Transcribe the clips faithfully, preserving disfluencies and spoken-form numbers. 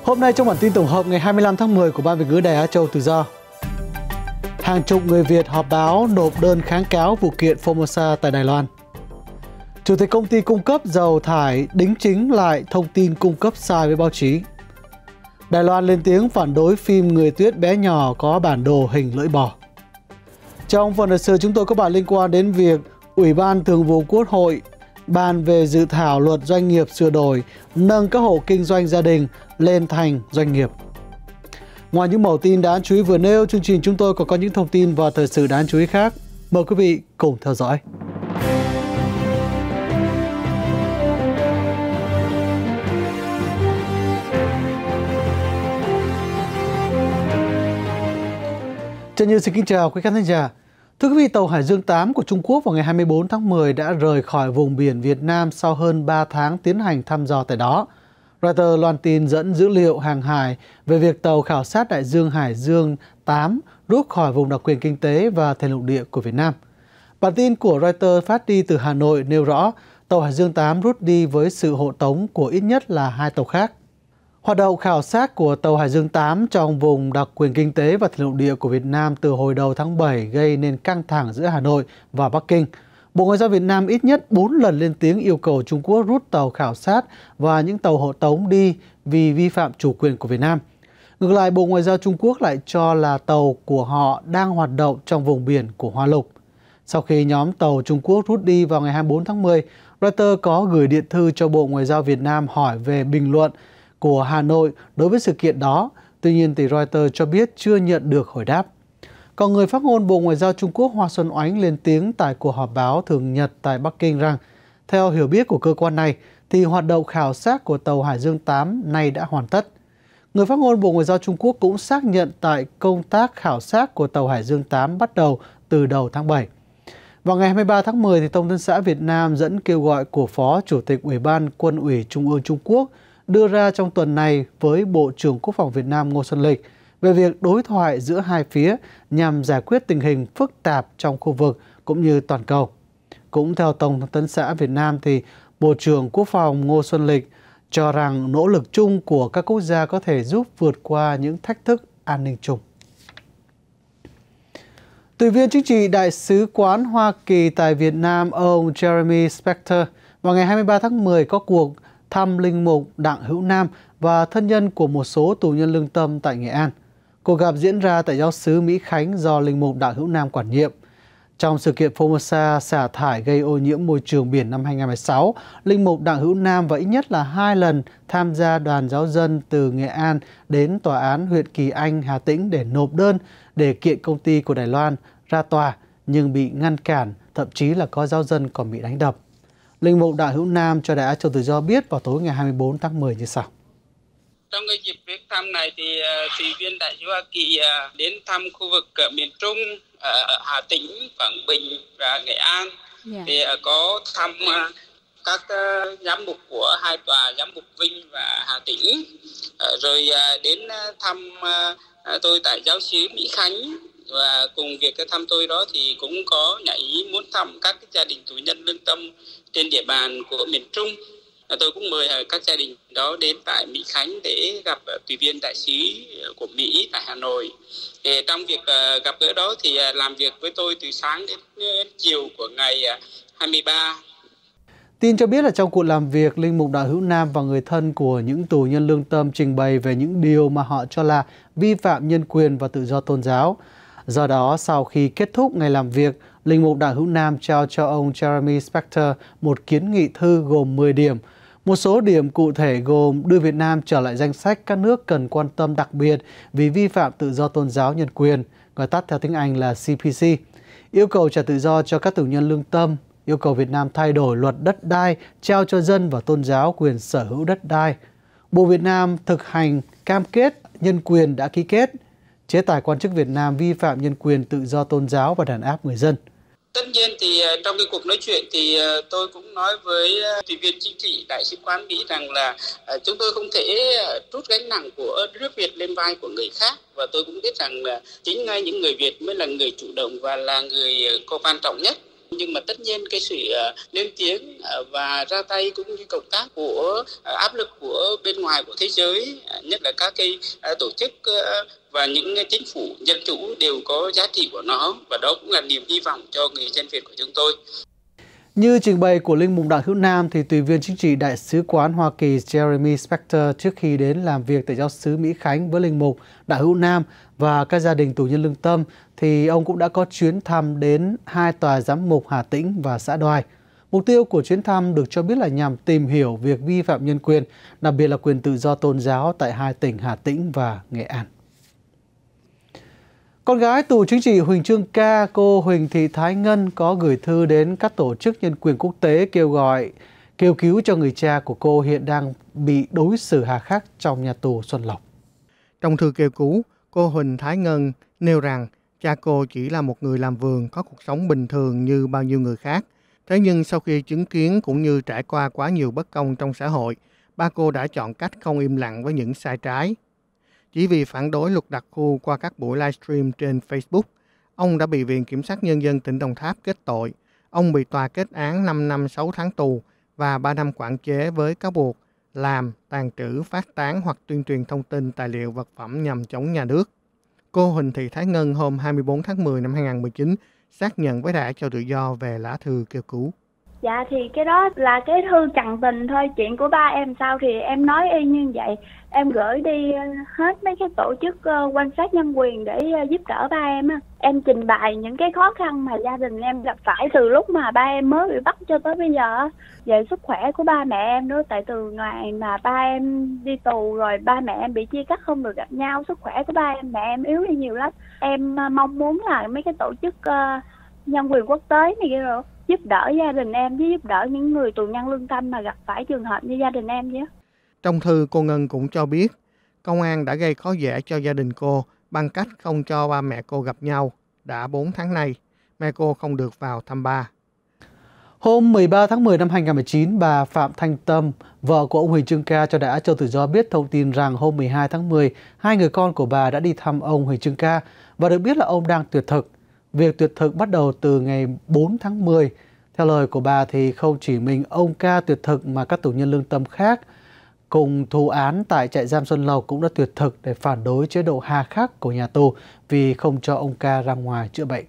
Hôm nay trong bản tin tổng hợp ngày hai mươi lăm tháng mười của Ban Việt ngữ Đài Á Châu Tự Do, hàng chục người Việt họp báo nộp đơn kháng cáo vụ kiện Formosa tại Đài Loan. Chủ tịch công ty cung cấp dầu thải đính chính lại thông tin cung cấp sai với báo chí. Đài Loan lên tiếng phản đối phim Người tuyết bé nhỏ có bản đồ hình lưỡi bò. Trong phần thời sự chúng tôi có bản liên quan đến việc Ủy ban Thường vụ Quốc hội bàn về dự thảo luật doanh nghiệp sửa đổi, nâng các hộ kinh doanh gia đình lên thành doanh nghiệp. Ngoài những mẫu tin đáng chú ý vừa nêu, chương trình chúng tôi còn có những thông tin và thời sự đáng chú ý khác. Mời quý vị cùng theo dõi. Trần Như xin kính chào quý khán thính giả. Thưa quý vị, tàu Hải Dương tám của Trung Quốc vào ngày hai mươi tư tháng mười đã rời khỏi vùng biển Việt Nam sau hơn ba tháng tiến hành thăm dò tại đó. Reuters loan tin dẫn dữ liệu hàng hải về việc tàu khảo sát đại dương Hải Dương tám rút khỏi vùng đặc quyền kinh tế và thềm lục địa của Việt Nam. Bản tin của Reuters phát đi từ Hà Nội nêu rõ tàu Hải Dương tám rút đi với sự hộ tống của ít nhất là hai tàu khác. Hoạt động khảo sát của tàu Hải Dương tám trong vùng đặc quyền kinh tế và thềm lục địa của Việt Nam từ hồi đầu tháng bảy gây nên căng thẳng giữa Hà Nội và Bắc Kinh. Bộ Ngoại giao Việt Nam ít nhất bốn lần lên tiếng yêu cầu Trung Quốc rút tàu khảo sát và những tàu hộ tống đi vì vi phạm chủ quyền của Việt Nam. Ngược lại, Bộ Ngoại giao Trung Quốc lại cho là tàu của họ đang hoạt động trong vùng biển của Hoa Lục. Sau khi nhóm tàu Trung Quốc rút đi vào ngày hai mươi tư tháng mười, Reuters có gửi điện thư cho Bộ Ngoại giao Việt Nam hỏi về bình luận của Hà Nội đối với sự kiện đó. Tuy nhiên, thì Reuters cho biết chưa nhận được hồi đáp. Còn người phát ngôn Bộ Ngoại giao Trung Quốc Hoa Xuân Oánh lên tiếng tại cuộc họp báo thường nhật tại Bắc Kinh rằng, theo hiểu biết của cơ quan này, thì hoạt động khảo sát của tàu Hải Dương tám nay đã hoàn tất. Người phát ngôn Bộ Ngoại giao Trung Quốc cũng xác nhận tại công tác khảo sát của tàu Hải Dương tám bắt đầu từ đầu tháng bảy. Vào ngày hai mươi ba tháng mười, thì Thông tấn xã Việt Nam dẫn kêu gọi của Phó Chủ tịch Ủy ban Quân ủy Trung ương Trung Quốc đưa ra trong tuần này với Bộ trưởng Quốc phòng Việt Nam Ngô Xuân Lịch về việc đối thoại giữa hai phía nhằm giải quyết tình hình phức tạp trong khu vực cũng như toàn cầu. Cũng theo Thông tấn xã Việt Nam, thì Bộ trưởng Quốc phòng Ngô Xuân Lịch cho rằng nỗ lực chung của các quốc gia có thể giúp vượt qua những thách thức an ninh chung. Tùy viên chính trị Đại sứ quán Hoa Kỳ tại Việt Nam ông Jeremy Spector vào ngày hai mươi ba tháng mười có cuộc thăm linh mục Đặng Hữu Nam và thân nhân của một số tù nhân lương tâm tại Nghệ An. Cuộc gặp diễn ra tại giáo xứ Mỹ Khánh do linh mục Đặng Hữu Nam quản nhiệm. Trong sự kiện Formosa xả thải gây ô nhiễm môi trường biển năm hai nghìn không trăm mười sáu, linh mục Đặng Hữu Nam và ít nhất là hai lần tham gia đoàn giáo dân từ Nghệ An đến tòa án huyện Kỳ Anh, Hà Tĩnh để nộp đơn để kiện công ty của Đài Loan ra tòa, nhưng bị ngăn cản, thậm chí là có giáo dân còn bị đánh đập. Linh mục Đặng Hữu Nam cho Đài Á Châu Tự Do biết vào tối ngày hai mươi tư tháng mười như sau. Trong cái dịp viếng thăm này thì uh, tùy viên đại sứ Hoa Kỳ uh, đến thăm khu vực uh, miền Trung, uh, Hà Tĩnh, Quảng Bình và Nghệ An. Yeah. Thì uh, có thăm uh, các uh, giám mục của hai tòa giám mục Vinh và Hà Tĩnh. Uh, rồi uh, đến uh, thăm uh, tôi tại giáo xứ Mỹ Khánh. Và cùng việc thăm tôi đó thì cũng có nhảy ý muốn thăm các gia đình tù nhân lương tâm trên địa bàn của miền Trung. Tôi cũng mời các gia đình đó đến tại Mỹ Khánh để gặp tùy viên đại sứ của Mỹ tại Hà Nội. Để trong việc gặp gỡ đó thì làm việc với tôi từ sáng đến chiều của ngày hai mươi ba. Tin cho biết là trong cuộc làm việc, linh mục Đặng Hữu Nam và người thân của những tù nhân lương tâm trình bày về những điều mà họ cho là vi phạm nhân quyền và tự do tôn giáo. Do đó, sau khi kết thúc ngày làm việc, linh mục Đặng Hữu Nam trao cho ông Jeremy Spector một kiến nghị thư gồm mười điểm. Một số điểm cụ thể gồm đưa Việt Nam trở lại danh sách các nước cần quan tâm đặc biệt vì vi phạm tự do tôn giáo nhân quyền, gọi tắt theo tiếng Anh là C P C, yêu cầu trả tự do cho các tù nhân lương tâm, yêu cầu Việt Nam thay đổi luật đất đai, trao cho dân và tôn giáo quyền sở hữu đất đai. Bộ Việt Nam thực hành cam kết nhân quyền đã ký kết, chế tài quan chức Việt Nam vi phạm nhân quyền tự do tôn giáo và đàn áp người dân. Tất nhiên thì trong cái cuộc nói chuyện thì tôi cũng nói với tùy viên chính trị Đại sứ quán Mỹ rằng là chúng tôi không thể trút gánh nặng của nước Việt lên vai của người khác. Và tôi cũng biết rằng là chính ngay những người Việt mới là người chủ động và là người có quan trọng nhất. Nhưng mà tất nhiên cái sự lên tiếng và ra tay cũng như cộng tác của áp lực của bên ngoài của thế giới, nhất là các cái tổ chức và những chính phủ dân chủ đều có giá trị của nó, và đó cũng là niềm hy vọng cho người dân Việt của chúng tôi. Như trình bày của Linh mục Đặng Hữu Nam, thì Tùy viên chính trị Đại sứ quán Hoa Kỳ Jeremy Spector trước khi đến làm việc tại giáo xứ Mỹ Khánh với Linh mục Đặng Hữu Nam và các gia đình tù nhân lương tâm, thì ông cũng đã có chuyến thăm đến hai tòa giám mục Hà Tĩnh và xã Đoài. Mục tiêu của chuyến thăm được cho biết là nhằm tìm hiểu việc vi phạm nhân quyền, đặc biệt là quyền tự do tôn giáo tại hai tỉnh Hà Tĩnh và Nghệ An. Con gái tù chính trị Huỳnh Trương Ca, cô Huỳnh Thị Thái Ngân có gửi thư đến các tổ chức nhân quyền quốc tế kêu gọi kêu cứu cho người cha của cô hiện đang bị đối xử hà khắc trong nhà tù Xuân Lộc. Trong thư kêu cứu, cô Huỳnh Thái Ngân nêu rằng cha cô chỉ là một người làm vườn có cuộc sống bình thường như bao nhiêu người khác. Thế nhưng sau khi chứng kiến cũng như trải qua quá nhiều bất công trong xã hội, ba cô đã chọn cách không im lặng với những sai trái. Chỉ vì phản đối luật đặc khu qua các buổi livestream trên Facebook, ông đã bị Viện Kiểm sát Nhân dân tỉnh Đồng Tháp kết tội. Ông bị tòa kết án năm năm sáu tháng tù và ba năm quản chế với cáo buộc làm, tàng trữ, phát tán hoặc tuyên truyền thông tin, tài liệu, vật phẩm nhằm chống nhà nước. Cô Huỳnh Thị Thái Ngân hôm hai mươi tư tháng mười năm hai nghìn không trăm mười chín xác nhận với Đài Cho Tự Do về lá thư kêu cứu. Dạ thì cái đó là cái thư chặn tình thôi, chuyện của ba em sao thì em nói y như vậy. Em gửi đi hết mấy cái tổ chức uh, quan sát nhân quyền để uh, giúp đỡ ba em á. Em trình bày những cái khó khăn mà gia đình em gặp phải từ lúc mà ba em mới bị bắt cho tới bây giờ. Về sức khỏe của ba mẹ em nữa, tại từ ngày mà ba em đi tù rồi ba mẹ em bị chia cắt không được gặp nhau, sức khỏe của ba em, mẹ em yếu đi nhiều lắm. Em uh, mong muốn là mấy cái tổ chức uh, nhân quyền quốc tế này kia rồi giúp đỡ gia đình em với giúp đỡ những người tù nhân lương tâm mà gặp phải trường hợp như gia đình em chứ. Trong thư, cô Ngân cũng cho biết công an đã gây khó dễ cho gia đình cô bằng cách không cho ba mẹ cô gặp nhau. Đã bốn tháng nay, mẹ cô không được vào thăm ba. Hôm mười ba tháng mười năm hai nghìn không trăm mười chín, bà Phạm Thanh Tâm, vợ của ông Huỳnh Trương Ca cho Đài Cho Tự Do biết thông tin rằng hôm mười hai tháng mười, hai người con của bà đã đi thăm ông Huỳnh Trương Ca và được biết là ông đang tuyệt thực. Việc tuyệt thực bắt đầu từ ngày bốn tháng mười. Theo lời của bà thì không chỉ mình ông Ca tuyệt thực mà các tù nhân lương tâm khác cùng thụ án tại trại giam Xuân Lộc cũng đã tuyệt thực để phản đối chế độ hà khắc của nhà tù vì không cho ông Ca ra ngoài chữa bệnh.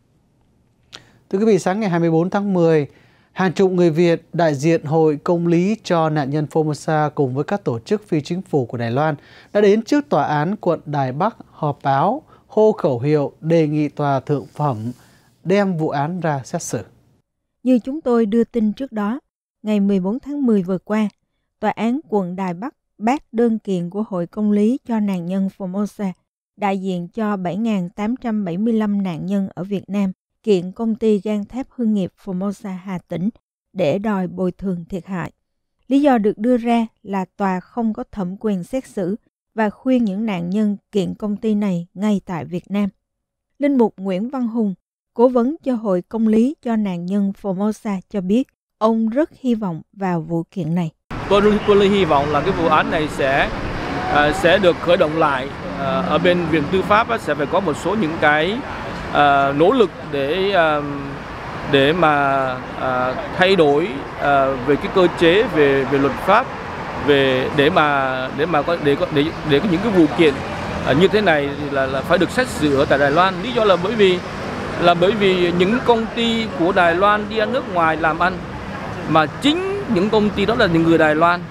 Thưa quý vị, sáng ngày hai mươi tư tháng mười, hàng chục người Việt đại diện Hội Công lý cho nạn nhân Formosa cùng với các tổ chức phi chính phủ của Đài Loan đã đến trước tòa án quận Đài Bắc họp báo, hô khẩu hiệu đề nghị tòa thượng phẩm đem vụ án ra xét xử. Như chúng tôi đưa tin trước đó, ngày mười bốn tháng mười vừa qua, tòa án quận Đài Bắc bác đơn kiện của Hội Công lý cho nạn nhân Formosa, đại diện cho bảy nghìn tám trăm bảy mươi lăm nạn nhân ở Việt Nam, kiện công ty gang thép hương nghiệp Formosa Hà Tĩnh để đòi bồi thường thiệt hại. Lý do được đưa ra là tòa không có thẩm quyền xét xử và khuyên những nạn nhân kiện công ty này ngay tại Việt Nam. Linh mục Nguyễn Văn Hùng, cố vấn cho Hội Công lý cho nạn nhân Formosa cho biết ông rất hy vọng vào vụ kiện này. Tôi luôn, tôi luôn hy vọng là cái vụ án này sẽ uh, sẽ được khởi động lại. Uh, ở bên Viện Tư pháp uh, sẽ phải có một số những cái uh, nỗ lực để uh, để mà uh, thay đổi uh, về cái cơ chế về về luật pháp, về để mà để mà có để có để để có những cái vụ kiện uh, như thế này thì là, là phải được xét xử ở tại Đài Loan. Lý do là bởi vì là bởi vì những công ty của Đài Loan đi ra nước ngoài làm ăn, mà chính những công ty đó là những người Đài Loan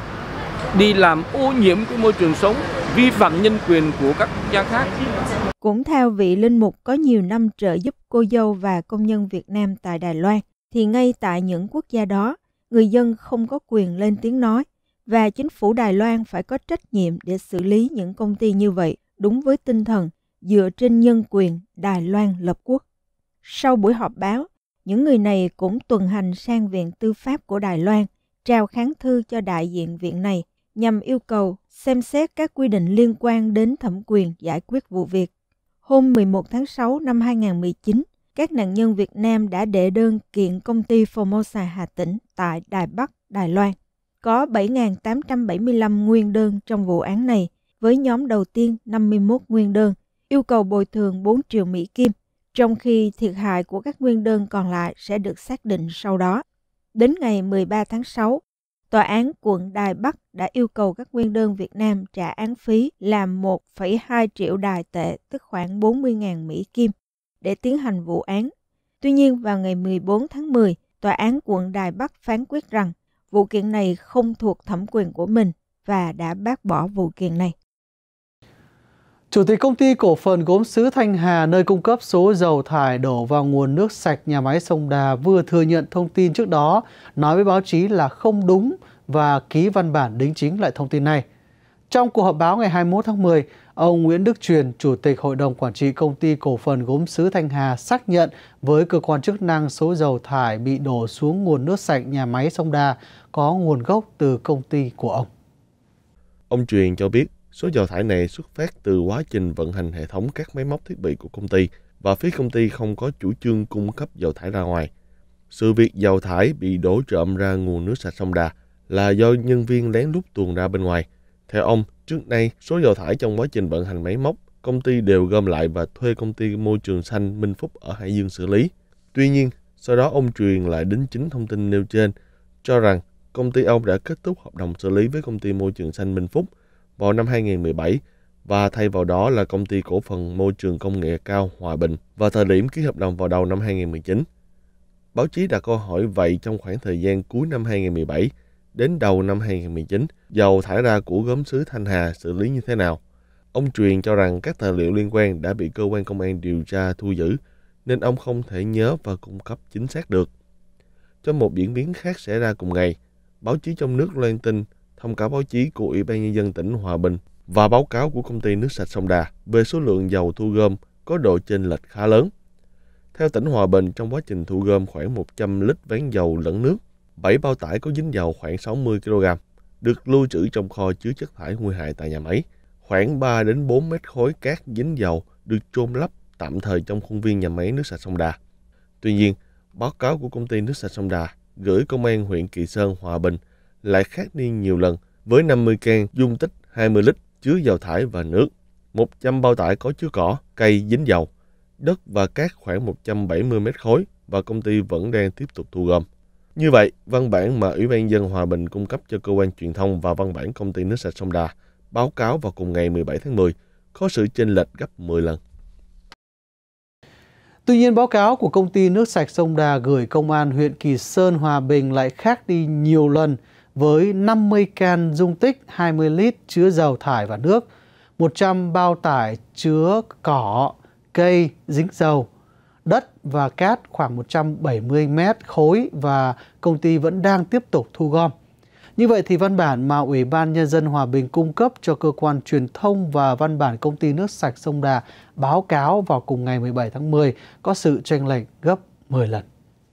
đi làm ô nhiễm cái môi trường sống, vi phạm nhân quyền của các quốc gia khác. Cũng theo vị linh mục có nhiều năm trợ giúp cô dâu và công nhân Việt Nam tại Đài Loan, thì ngay tại những quốc gia đó, người dân không có quyền lên tiếng nói và chính phủ Đài Loan phải có trách nhiệm để xử lý những công ty như vậy đúng với tinh thần dựa trên nhân quyền Đài Loan lập quốc. Sau buổi họp báo, những người này cũng tuần hành sang Viện Tư pháp của Đài Loan, trao kháng thư cho đại diện viện này nhằm yêu cầu xem xét các quy định liên quan đến thẩm quyền giải quyết vụ việc. Hôm mười một tháng sáu năm hai nghìn không trăm mười chín, các nạn nhân Việt Nam đã đệ đơn kiện công ty Formosa Hà Tĩnh tại Đài Bắc, Đài Loan. Có bảy nghìn tám trăm bảy mươi lăm nguyên đơn trong vụ án này, với nhóm đầu tiên năm mươi mốt nguyên đơn, yêu cầu bồi thường bốn triệu Mỹ Kim, trong khi thiệt hại của các nguyên đơn còn lại sẽ được xác định sau đó. Đến ngày mười ba tháng sáu, Tòa án quận Đài Bắc đã yêu cầu các nguyên đơn Việt Nam trả án phí là một phẩy hai triệu đài tệ, tức khoảng bốn mươi nghìn Mỹ Kim, để tiến hành vụ án. Tuy nhiên, vào ngày mười bốn tháng mười, Tòa án quận Đài Bắc phán quyết rằng vụ kiện này không thuộc thẩm quyền của mình và đã bác bỏ vụ kiện này. Chủ tịch công ty cổ phần gốm sứ Thanh Hà, nơi cung cấp số dầu thải đổ vào nguồn nước sạch nhà máy Sông Đà, vừa thừa nhận thông tin trước đó, nói với báo chí là không đúng và ký văn bản đính chính lại thông tin này. Trong cuộc họp báo ngày hai mươi mốt tháng mười, ông Nguyễn Đức Truyền, Chủ tịch Hội đồng Quản trị Công ty Cổ phần Gốm sứ Thanh Hà xác nhận với cơ quan chức năng số dầu thải bị đổ xuống nguồn nước sạch nhà máy Sông Đà có nguồn gốc từ công ty của ông. Ông Truyền cho biết số dầu thải này xuất phát từ quá trình vận hành hệ thống các máy móc thiết bị của công ty và phía công ty không có chủ trương cung cấp dầu thải ra ngoài. Sự việc dầu thải bị đổ trộm ra nguồn nước sạch Sông Đà là do nhân viên lén lút tuồn ra bên ngoài. Theo ông, trước nay, số dầu thải trong quá trình vận hành máy móc, công ty đều gom lại và thuê công ty môi trường xanh Minh Phúc ở Hải Dương xử lý. Tuy nhiên, sau đó ông Truyền lại đính chính thông tin nêu trên, cho rằng công ty ông đã kết thúc hợp đồng xử lý với công ty môi trường xanh Minh Phúc vào năm hai nghìn không trăm mười bảy và thay vào đó là công ty cổ phần môi trường công nghệ cao Hòa Bình vào thời điểm ký hợp đồng vào đầu năm hai nghìn không trăm mười chín. Báo chí đặt câu hỏi vậy trong khoảng thời gian cuối năm hai nghìn không trăm mười bảy đến đầu năm hai nghìn không trăm mười chín, dầu thải ra của gốm sứ Thanh Hà xử lý như thế nào? Ông Truyền cho rằng các tài liệu liên quan đã bị cơ quan công an điều tra thu giữ, nên ông không thể nhớ và cung cấp chính xác được. Trong một diễn biến khác xảy ra cùng ngày, báo chí trong nước loan tin thông cáo báo chí của Ủy ban Nhân dân tỉnh Hòa Bình và báo cáo của công ty nước sạch Sông Đà về số lượng dầu thu gom có độ chênh lệch khá lớn. Theo tỉnh Hòa Bình, trong quá trình thu gom khoảng một trăm lít ván dầu lẫn nước, bảy bao tải có dính dầu khoảng sáu mươi ki lô gam được lưu trữ trong kho chứa chất thải nguy hại tại nhà máy. Khoảng ba đến bốn mét khối cát dính dầu được chôn lấp tạm thời trong khuôn viên nhà máy nước sạch Sông Đà. Tuy nhiên, báo cáo của công ty nước sạch Sông Đà gửi công an huyện Kỳ Sơn, Hòa Bình lại khác đi nhiều lần, với năm mươi can dung tích hai mươi lít chứa dầu thải và nước, một trăm bao tải có chứa cỏ, cây dính dầu, đất và cát khoảng một trăm bảy mươi mét khối và công ty vẫn đang tiếp tục thu gom. Như vậy, văn bản mà Ủy ban Nhân dân Hòa Bình cung cấp cho cơ quan truyền thông và văn bản công ty nước sạch Sông Đà báo cáo vào cùng ngày mười bảy tháng mười có sự chênh lệch gấp mười lần. Tuy nhiên, báo cáo của công ty nước sạch Sông Đà gửi công an huyện Kỳ Sơn, Hòa Bình lại khác đi nhiều lần, với năm mươi can dung tích hai mươi lít chứa dầu thải và nước, một trăm bao tải chứa cỏ, cây, dính dầu, đất và cát khoảng một trăm bảy mươi mét khối và công ty vẫn đang tiếp tục thu gom. Như vậy thì văn bản mà Ủy ban Nhân dân Hòa Bình cung cấp cho cơ quan truyền thông và văn bản công ty nước sạch Sông Đà báo cáo vào cùng ngày mười bảy tháng mười có sự chênh lệch gấp mười lần.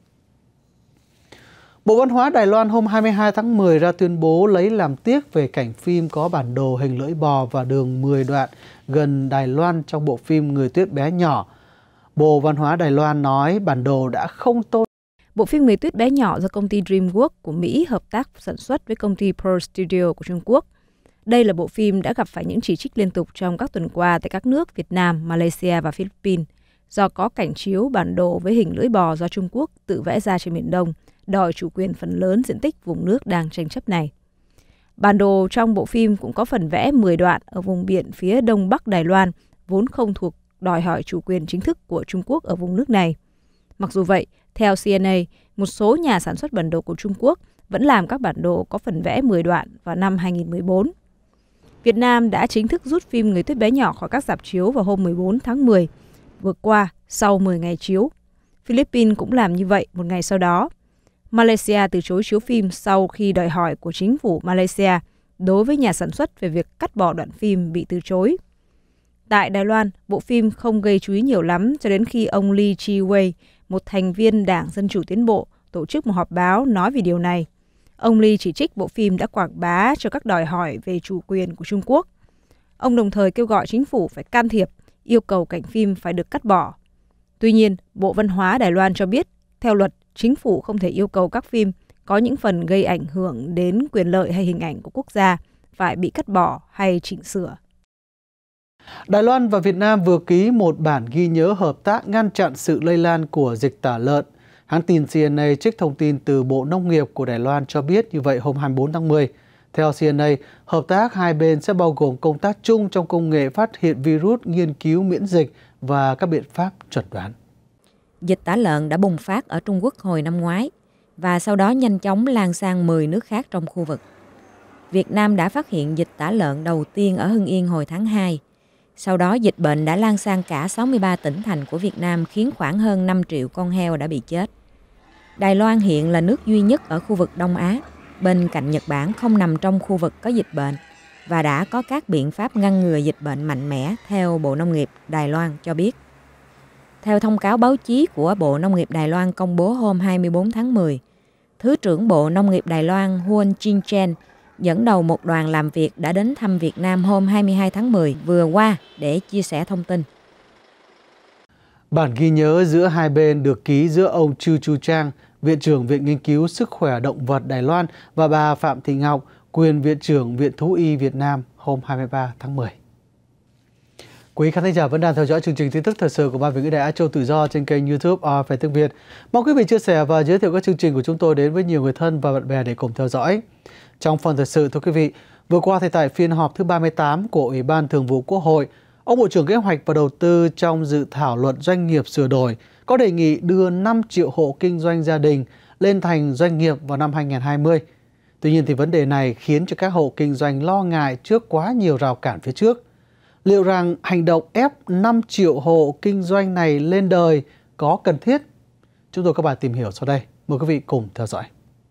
Bộ Văn hóa Đài Loan hôm hai mươi hai tháng mười ra tuyên bố lấy làm tiếc về cảnh phim có bản đồ hình lưỡi bò và đường mười đoạn gần Đài Loan trong bộ phim Người Tuyết Bé Nhỏ. Bộ Văn hóa Đài Loan nói bản đồ đã không tôn. Bộ phim Người Tuyết Bé Nhỏ do công ty DreamWorks của Mỹ hợp tác sản xuất với công ty Pearl Studio của Trung Quốc. Đây là bộ phim đã gặp phải những chỉ trích liên tục trong các tuần qua tại các nước Việt Nam, Malaysia và Philippines do có cảnh chiếu bản đồ với hình lưỡi bò do Trung Quốc tự vẽ ra trên Biển Đông, đòi chủ quyền phần lớn diện tích vùng nước đang tranh chấp này. Bản đồ trong bộ phim cũng có phần vẽ mười đoạn ở vùng biển phía đông bắc Đài Loan, vốn không thuộc đòi hỏi chủ quyền chính thức của Trung Quốc ở vùng nước này. Mặc dù vậy, theo xê en a, một số nhà sản xuất bản đồ của Trung Quốc vẫn làm các bản đồ có phần vẽ mười đoạn vào năm hai nghìn không trăm mười bốn. Việt Nam đã chính thức rút phim Người Tuyết Bé Nhỏ khỏi các rạp chiếu vào hôm mười bốn tháng mười vừa qua sau mười ngày chiếu. Philippines cũng làm như vậy một ngày sau đó. Malaysia từ chối chiếu phim sau khi đòi hỏi của chính phủ Malaysia đối với nhà sản xuất về việc cắt bỏ đoạn phim bị từ chối. Tại Đài Loan, bộ phim không gây chú ý nhiều lắm cho đến khi ông Lee Chi-wei, một thành viên Đảng Dân Chủ Tiến Bộ, tổ chức một họp báo nói về điều này. Ông Lee chỉ trích bộ phim đã quảng bá cho các đòi hỏi về chủ quyền của Trung Quốc. Ông đồng thời kêu gọi chính phủ phải can thiệp, yêu cầu cảnh phim phải được cắt bỏ. Tuy nhiên, Bộ Văn hóa Đài Loan cho biết, theo luật, chính phủ không thể yêu cầu các phim có những phần gây ảnh hưởng đến quyền lợi hay hình ảnh của quốc gia phải bị cắt bỏ hay chỉnh sửa. Đài Loan và Việt Nam vừa ký một bản ghi nhớ hợp tác ngăn chặn sự lây lan của dịch tả lợn. Hãng tin xê en a trích thông tin từ Bộ Nông nghiệp của Đài Loan cho biết như vậy hôm hai mươi bốn tháng mười. Theo xê en a, hợp tác hai bên sẽ bao gồm công tác chung trong công nghệ phát hiện virus, nghiên cứu miễn dịch và các biện pháp chẩn đoán. Dịch tả lợn đã bùng phát ở Trung Quốc hồi năm ngoái và sau đó nhanh chóng lan sang mười nước khác trong khu vực. Việt Nam đã phát hiện dịch tả lợn đầu tiên ở Hưng Yên hồi tháng hai. Sau đó dịch bệnh đã lan sang cả sáu mươi ba tỉnh thành của Việt Nam khiến khoảng hơn năm triệu con heo đã bị chết. Đài Loan hiện là nước duy nhất ở khu vực Đông Á, bên cạnh Nhật Bản không nằm trong khu vực có dịch bệnh và đã có các biện pháp ngăn ngừa dịch bệnh mạnh mẽ theo Bộ Nông nghiệp Đài Loan cho biết. Theo thông cáo báo chí của Bộ Nông nghiệp Đài Loan công bố hôm hai mươi bốn tháng mười, Thứ trưởng Bộ Nông nghiệp Đài Loan Huân Jin Chen dẫn đầu một đoàn làm việc đã đến thăm Việt Nam hôm hai mươi hai tháng mười vừa qua để chia sẻ thông tin. Bản ghi nhớ giữa hai bên được ký giữa ông Chu Chu Trang, Viện trưởng Viện Nghiên cứu Sức khỏe Động vật Đài Loan và bà Phạm Thị Ngọc, quyền Viện trưởng Viện Thú y Việt Nam hôm hai mươi ba tháng mười. Quý khán giả vẫn đang theo dõi chương trình tin tức thời sự của Ban Việt ngữ Đài Á Châu Tự Do trên kênh YouTube rờ ép tiếng Việt. Mong quý vị chia sẻ và giới thiệu các chương trình của chúng tôi đến với nhiều người thân và bạn bè để cùng theo dõi. Trong phần thời sự, thưa quý vị, vừa qua thì tại phiên họp thứ ba mươi tám của Ủy ban Thường vụ Quốc hội, ông Bộ trưởng Kế hoạch và Đầu tư trong dự thảo luật doanh nghiệp sửa đổi có đề nghị đưa năm triệu hộ kinh doanh gia đình lên thành doanh nghiệp vào năm hai nghìn không trăm hai mươi. Tuy nhiên thì vấn đề này khiến cho các hộ kinh doanh lo ngại trước quá nhiều rào cản phía trước. Liệu rằng hành động ép năm triệu hộ kinh doanh này lên đời có cần thiết? Chúng tôi có bài tìm hiểu sau đây. Mời quý vị cùng theo dõi.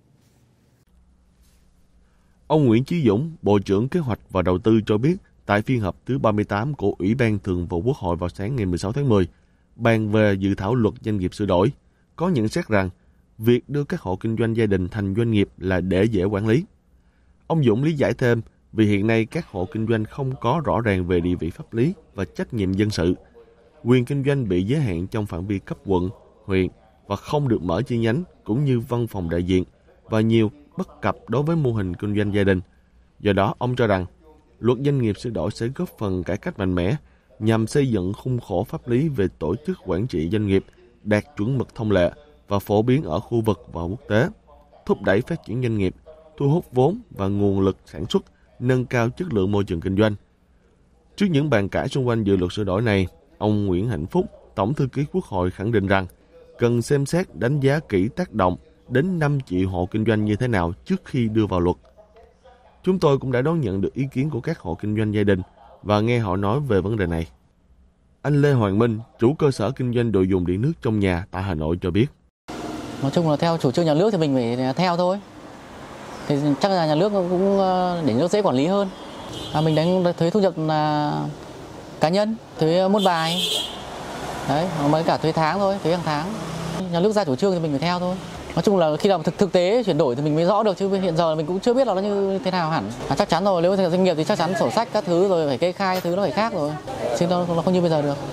Ông Nguyễn Chí Dũng, Bộ trưởng Kế hoạch và Đầu tư cho biết tại phiên họp thứ ba mươi tám của Ủy ban Thường vụ Quốc hội vào sáng ngày mười sáu tháng mười, bàn về dự thảo luật doanh nghiệp sửa đổi, có nhận xét rằng việc đưa các hộ kinh doanh gia đình thành doanh nghiệp là để dễ quản lý. Ông Dũng lý giải thêm, vì hiện nay các hộ kinh doanh không có rõ ràng về địa vị pháp lý và trách nhiệm dân sự. Quyền kinh doanh bị giới hạn trong phạm vi cấp quận, huyện và không được mở chi nhánh cũng như văn phòng đại diện và nhiều bất cập đối với mô hình kinh doanh gia đình. Do đó, ông cho rằng luật doanh nghiệp sửa đổi sẽ góp phần cải cách mạnh mẽ nhằm xây dựng khung khổ pháp lý về tổ chức quản trị doanh nghiệp đạt chuẩn mực thông lệ và phổ biến ở khu vực và quốc tế, thúc đẩy phát triển doanh nghiệp, thu hút vốn và nguồn lực sản xuất, nâng cao chất lượng môi trường kinh doanh. Trước những bàn cãi xung quanh dự luật sửa đổi này, ông Nguyễn Hạnh Phúc, Tổng thư ký Quốc hội khẳng định rằng cần xem xét đánh giá kỹ tác động đến năm triệu hộ kinh doanh như thế nào trước khi đưa vào luật. Chúng tôi cũng đã đón nhận được ý kiến của các hộ kinh doanh gia đình và nghe họ nói về vấn đề này. Anh Lê Hoàng Minh, chủ cơ sở kinh doanh đồ dùng điện nước trong nhà tại Hà Nội cho biết. Nói chung là theo chủ trương nhà nước thì mình phải theo thôi. Thì chắc là nhà nước cũng để nó dễ quản lý hơn. À, mình đánh thuế thu nhập là cá nhân, thuế môn bài, đấy, mới cả thuế tháng thôi, thuế hàng tháng. Nhà nước ra chủ trương thì mình phải theo thôi. Nói chung là khi nào thực thực tế chuyển đổi thì mình mới rõ được, chứ hiện giờ mình cũng chưa biết là nó như thế nào hẳn. À, chắc chắn rồi, nếu là doanh nghiệp thì chắc chắn sổ sách các thứ rồi phải kê khai thứ nó phải khác rồi, chứ nó, nó không như bây giờ được.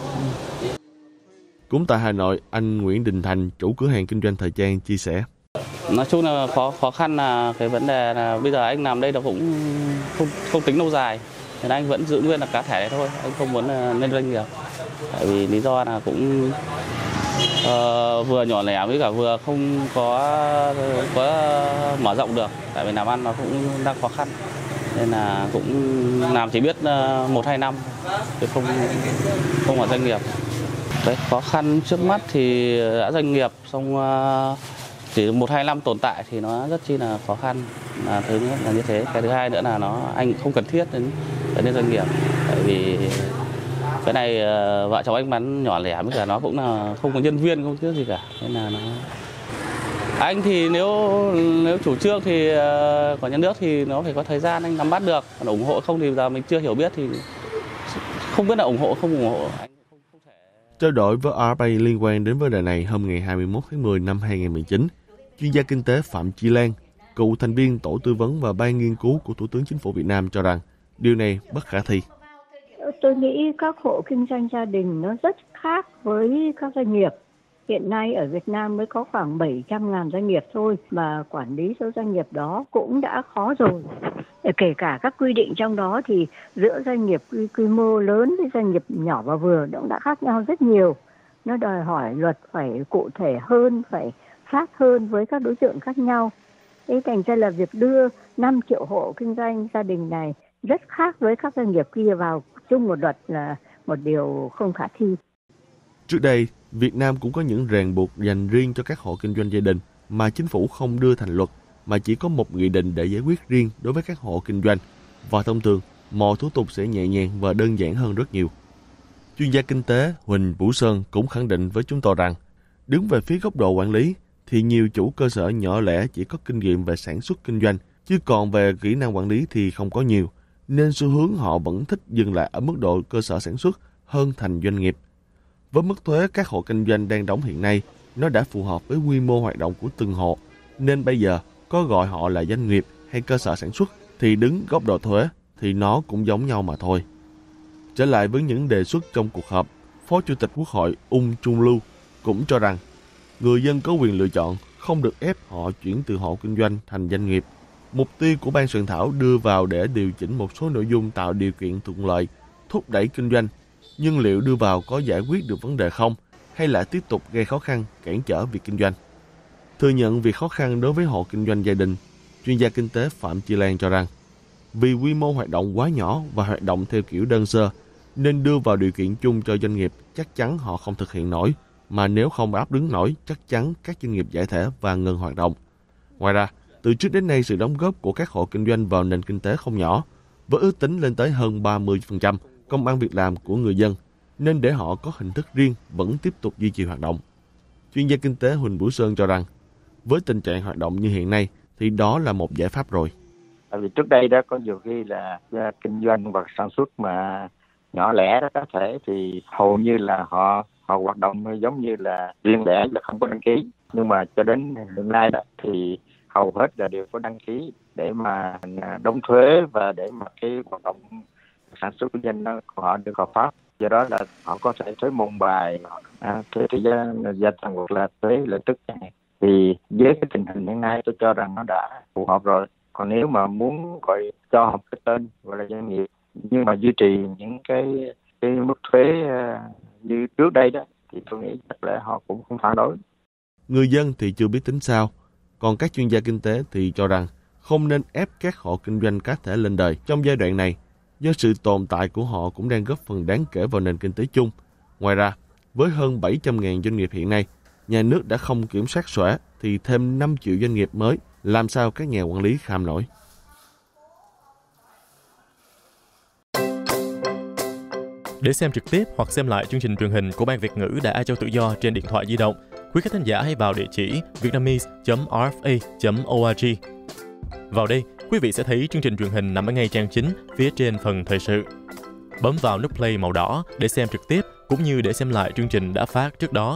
Cũng tại Hà Nội, anh Nguyễn Đình Thành, chủ cửa hàng kinh doanh thời trang chia sẻ. Nói chung là khó khó khăn là cái vấn đề là bây giờ anh làm đây là cũng không, không tính lâu dài, nên anh vẫn giữ nguyên là cá thể này thôi, anh không muốn lên doanh nghiệp. Tại vì lý do là cũng uh, vừa nhỏ lẻ với cả vừa không có có mở rộng được, tại vì làm ăn nó cũng đang khó khăn, nên là cũng làm chỉ biết một hai năm chứ không không có doanh nghiệp. Đấy, khó khăn trước mắt thì đã doanh nghiệp xong uh, chỉ một hai năm tồn tại thì nó rất chi là khó khăn, là thứ nhất là như thế. Cái thứ hai nữa là nó anh không cần thiết đến đến doanh nghiệp, tại vì cái này uh, vợ chồng anh bán nhỏ lẻ với cả nó cũng là không có nhân viên, không thiếu gì cả, nên là nó anh thì nếu nếu chủ trương thì uh, của nhà nước thì nó phải có thời gian anh nắm bắt được, còn ủng hộ không thì giờ mình chưa hiểu biết thì không biết là ủng hộ không ủng hộ. Anh trao đổi với rờ ép a liên quan đến vấn đề này hôm ngày hai mươi mốt tháng mười năm hai nghìn không trăm mười chín, chuyên gia kinh tế Phạm Chi Lan, cựu thành viên tổ tư vấn và ban nghiên cứu của Thủ tướng Chính phủ Việt Nam cho rằng điều này bất khả thi. Tôi nghĩ các hộ kinh doanh gia đình nó rất khác với các doanh nghiệp. Hiện nay ở Việt Nam mới có khoảng bảy trăm nghìn doanh nghiệp thôi, mà quản lý số doanh nghiệp đó cũng đã khó rồi. Kể cả các quy định trong đó thì giữa doanh nghiệp quy, quy mô lớn với doanh nghiệp nhỏ và vừa cũng đã khác nhau rất nhiều. Nó đòi hỏi luật phải cụ thể hơn, phải sát hơn với các đối tượng khác nhau. Thế thành ra là việc đưa năm triệu hộ kinh doanh gia đình này rất khác với các doanh nghiệp kia vào chung một luật là một điều không khả thi. Trước đây, Việt Nam cũng có những ràng buộc dành riêng cho các hộ kinh doanh gia đình mà chính phủ không đưa thành luật, mà chỉ có một nghị định để giải quyết riêng đối với các hộ kinh doanh. Và thông thường, mọi thủ tục sẽ nhẹ nhàng và đơn giản hơn rất nhiều. Chuyên gia kinh tế Huỳnh Vũ Sơn cũng khẳng định với chúng tôi rằng, đứng về phía góc độ quản lý, thì nhiều chủ cơ sở nhỏ lẻ chỉ có kinh nghiệm về sản xuất kinh doanh, chứ còn về kỹ năng quản lý thì không có nhiều, nên xu hướng họ vẫn thích dừng lại ở mức độ cơ sở sản xuất hơn thành doanh nghiệp. Với mức thuế các hộ kinh doanh đang đóng hiện nay, nó đã phù hợp với quy mô hoạt động của từng hộ, nên bây giờ có gọi họ là doanh nghiệp hay cơ sở sản xuất thì đứng góc độ thuế thì nó cũng giống nhau mà thôi. Trở lại với những đề xuất trong cuộc họp, Phó Chủ tịch Quốc hội Ung Trung Lưu cũng cho rằng người dân có quyền lựa chọn, không được ép họ chuyển từ hộ kinh doanh thành doanh nghiệp. Mục tiêu của ban soạn thảo đưa vào để điều chỉnh một số nội dung tạo điều kiện thuận lợi, thúc đẩy kinh doanh, nhưng liệu đưa vào có giải quyết được vấn đề không, hay là tiếp tục gây khó khăn, cản trở việc kinh doanh? Thừa nhận việc khó khăn đối với hộ kinh doanh gia đình, chuyên gia kinh tế Phạm Chi Lan cho rằng, vì quy mô hoạt động quá nhỏ và hoạt động theo kiểu đơn sơ, nên đưa vào điều kiện chung cho doanh nghiệp chắc chắn họ không thực hiện nổi, mà nếu không áp đứng nổi, chắc chắn các doanh nghiệp giải thể và ngừng hoạt động. Ngoài ra, từ trước đến nay sự đóng góp của các hộ kinh doanh vào nền kinh tế không nhỏ, với ước tính lên tới hơn ba mươi phần trăm công ăn việc làm của người dân, nên để họ có hình thức riêng vẫn tiếp tục duy trì hoạt động. Chuyên gia kinh tế Huỳnh Vũ Sơn cho rằng, với tình trạng hoạt động như hiện nay thì đó là một giải pháp rồi. Tại vì trước đây đó có nhiều khi là kinh doanh và sản xuất mà nhỏ lẻ đó có thể thì hầu như là họ họ hoạt động giống như là riêng lẻ và không có đăng ký. Nhưng mà cho đến hiện nay đó thì hầu hết là đều có đăng ký để mà đóng thuế và để mà cái hoạt động sản xuất kinh doanh của họ được hợp pháp. Do đó là họ có thể thuế môn bài, à, thuế trị giá gia tăng hoặc là thuế lợi tức này. Thì với cái tình hình hiện nay tôi cho rằng nó đã phù hợp rồi. Còn nếu mà muốn gọi cho một cái tên gọi là doanh nghiệp nhưng mà duy trì những cái cái mức thuế như trước đây đó thì tôi nghĩ chắc là họ cũng không phản đối. Người dân thì chưa biết tính sao, còn các chuyên gia kinh tế thì cho rằng không nên ép các hộ kinh doanh cá thể lên đời trong giai đoạn này, do sự tồn tại của họ cũng đang góp phần đáng kể vào nền kinh tế chung. Ngoài ra, với hơn bảy trăm nghìn doanh nghiệp hiện nay, nhà nước đã không kiểm soát xuể thì thêm năm triệu doanh nghiệp mới, làm sao các nhà quản lý kham nổi. Để xem trực tiếp hoặc xem lại chương trình truyền hình của Ban Việt ngữ Đài Á Châu Tự Do trên điện thoại di động, quý khách thính giả hãy vào địa chỉ vietnamese chấm r f a chấm org. Vào đây, quý vị sẽ thấy chương trình truyền hình nằm ở ngay trang chính phía trên phần thời sự. Bấm vào nút play màu đỏ để xem trực tiếp cũng như để xem lại chương trình đã phát trước đó.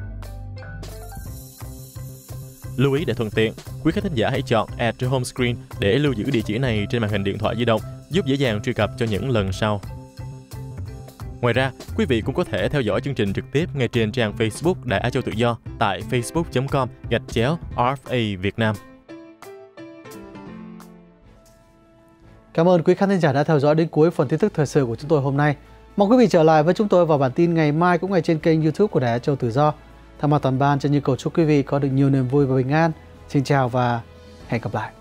Lưu ý để thuận tiện, quý khách thính giả hãy chọn Add to Home Screen để lưu giữ địa chỉ này trên màn hình điện thoại di động, giúp dễ dàng truy cập cho những lần sau. Ngoài ra, quý vị cũng có thể theo dõi chương trình trực tiếp ngay trên trang Facebook Đài Á Châu Tự Do tại facebook chấm com gạch chéo R F A Việt Nam. Cảm ơn quý khán thính giả đã theo dõi đến cuối phần tin tức thời sự của chúng tôi hôm nay. Mong quý vị trở lại với chúng tôi vào bản tin ngày mai cũng ngay trên kênh YouTube của Đài Á Châu Tự Do. Thay mặt toàn ban, chân như cầu chúc quý vị có được nhiều niềm vui và bình an. Xin chào và hẹn gặp lại.